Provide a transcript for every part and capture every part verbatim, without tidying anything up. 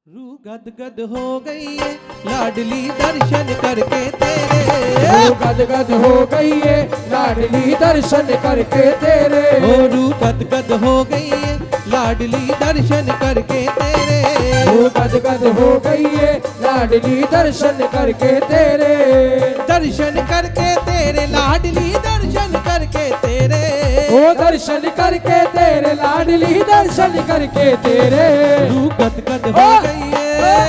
रूह गद गद हो गई है लाडली दर्शन करके तेरे। रूह गद गद हो गई है लाडली दर्शन करके तेरे। ओ रूह गद गद हो गई है लाडली दर्शन करके तेरे। रूह गद गद हो गई है लाडली दर्शन करके तेरे। दर्शन करके तेरे लाडली दर्शन करके तेरे। ओ दर्शन करके तेरे लाडली दर्शन करके तेरे। रूह गद गद हो गई है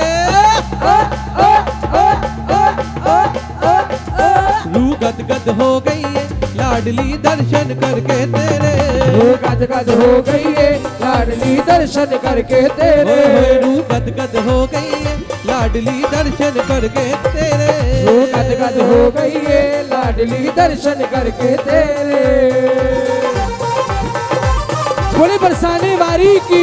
रूह गद गद हो गई है लाडली दर्शन करके तेरे। रूह गद गद हो गई है लाडली दर्शन करके तेरे। रूह गद गद हो गई है लाडली दर्शन करके तेरे। रूह गद गद हो गई है लाडली दर्शन करके तेरे। बोले बरसाने वारी की।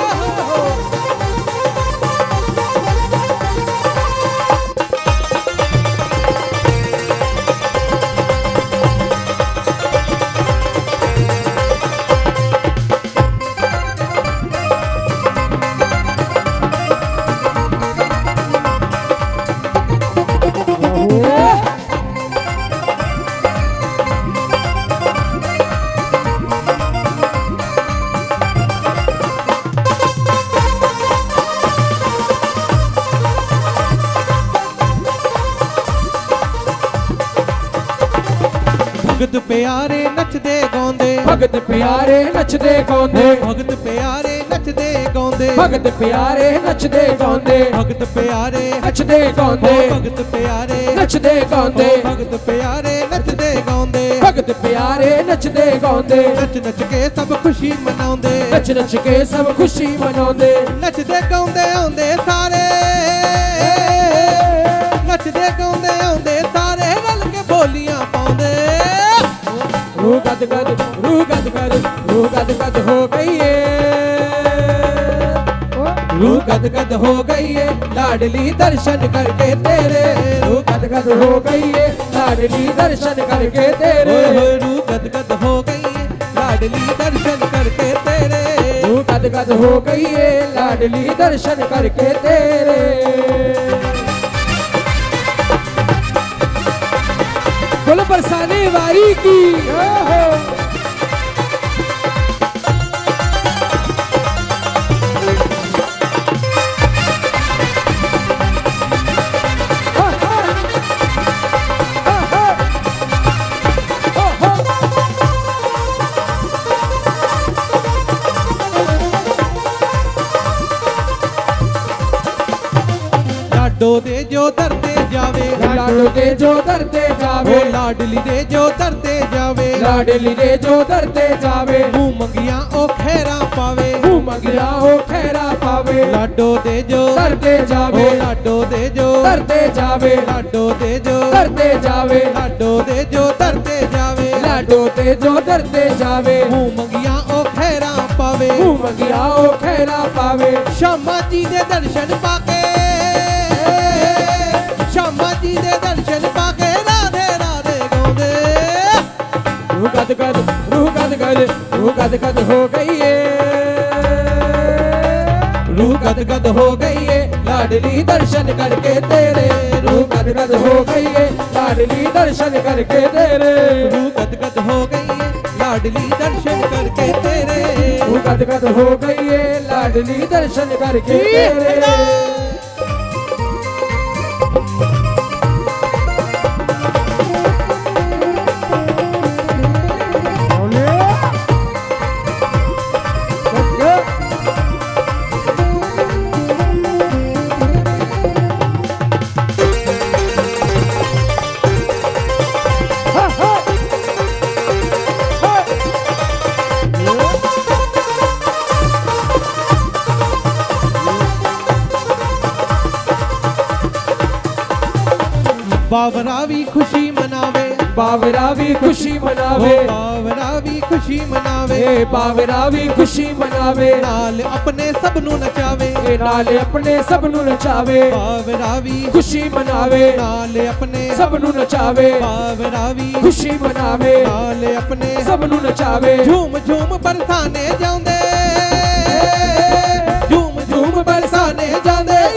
भगत प्यारे नचदे गाउंदे। भगत प्यारे नचदे गाउंदे। भगत प्यारे नचदे गाउंदे। भगत प्यारे नचदे गाउंदे। भगत प्यारे नचदे गाउंदे। भगत प्यारे नचदे गाउंदे। भगत प्यारे नचदे गाउंदे। भगत प्यारे नचदे गाउंदे। नच नच के सब खुशी मनाउंदे। नच नच के सब खुशी मनाउंदे। नचदे गाउंदे आउंदे सारे। नचदे गाउंदे आउंदे सारे रल के बोलियां पाउंदे। रूह गद गद रूह गद गद रूह गद गद हो गई है। रूह गद गद हो गई है लाडली दर्शन करके तेरे। रूह गद गद हो गई है लाडली दर्शन करके तेरे। रूह गद गद हो गई है लाडली दर्शन करके तेरे। रूह गद गद हो गई है लाडली दर्शन करके तेरे। बोलो बरसाने वारी की। लाडो दे जो दरते जावे। लाडो दे जो दरते जावे। लाडली दे जो दरते जावे। लाडली दे जो दरते जावे। मुँह मंगिया ओ खैरा पावे। मुँह मंगिया ओ खैरा पावे। लाडो दे जो दरते जावे। लाडो दे जो दरते जावे। लाडो दे जो दरते जावे। लाडो दे जो दरते जावे। लाडो दे जो दरते जावे। मुँह मंगिया ओ खैरा पावे। मुँह मंगिया ओ खैरा पावे। श्यामा जी दे दर्शन पाके। श्यामा जी दे दर्शन पाके राधे राधे गाउंदे। रूह गद गद रूह गद गद रूह गद गद हो गई है। रूह गद गद हो गई है लाडली दर्शन करके तेरे। रूह गद गद हो गई है लाडली दर्शन करके तेरे। रूह गद गद हो गई है लाडली दर्शन करके तेरे। रूह गद गद हो गई है लाडली दर्शन करके तेरे। बावरा भी खुशी मनावे। बावरा भी खुशी मनावे। बावरा भी खुशी मनावे। बावरा भी खुशी मनावे। नाल अपने सब नु नचावे। नाल अपने सब नु नचावे। बावरा भी खुशी मनावे। नाल अपने सब नु नचावे। बावरा भी खुशी मनावे। नाल अपने सब नु नचावे। झूम झूम बरसाने जाऊंदे। झूम झूम बरसाने जांदे।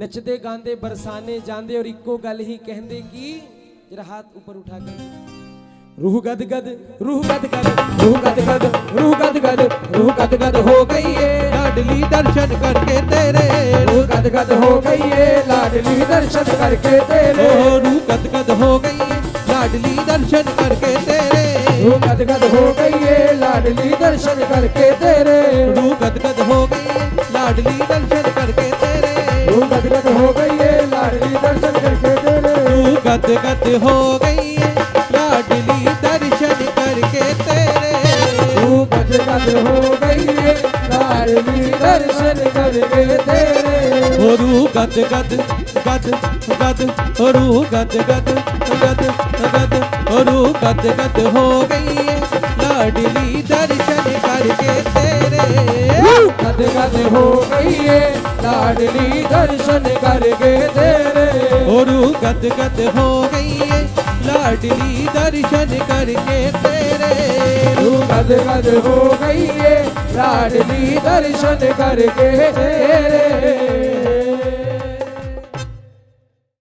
नचदे गांदे बरसाने जांदे और इक्को गल ही कहंदे की जरा हाथ ऊपर उठा के रूह गद गद रूह गद गद रूह गद गद रूह गद गद रूह गद गद हो गई है लाडली दर्शन करके तेरे रूह गद गद हो गई है लाडली दर्शन करके तेरे ओ रूह गद गद हो गई है लाडली दर्शन करके तेरे रूह गद गद हो गई है लाडली दर्शन करके तेरे रूह गद गद हो गई है लाडली दर्शन करके तेरे रूह गद गद हो गई है लाडली दर्शन करके तेरे रूह गद गद हो गई है लाडली दर्शन करके तेरे रूह गद गद हो गई है लाडली दर्शन करके तेरे ओ रूह गद गद गद गद ओ रूह गद गद गद गद ओ रूह गद गद हो गई है लाडली दर्शन करके तेरे गद गद हो गई है लाडली दर्शन करके तेरे ओ रूह गद गद हो गई है लाडली दर्शन करके तेरे रूह गद गद हो गई है लाडली दर्शन करके तेरे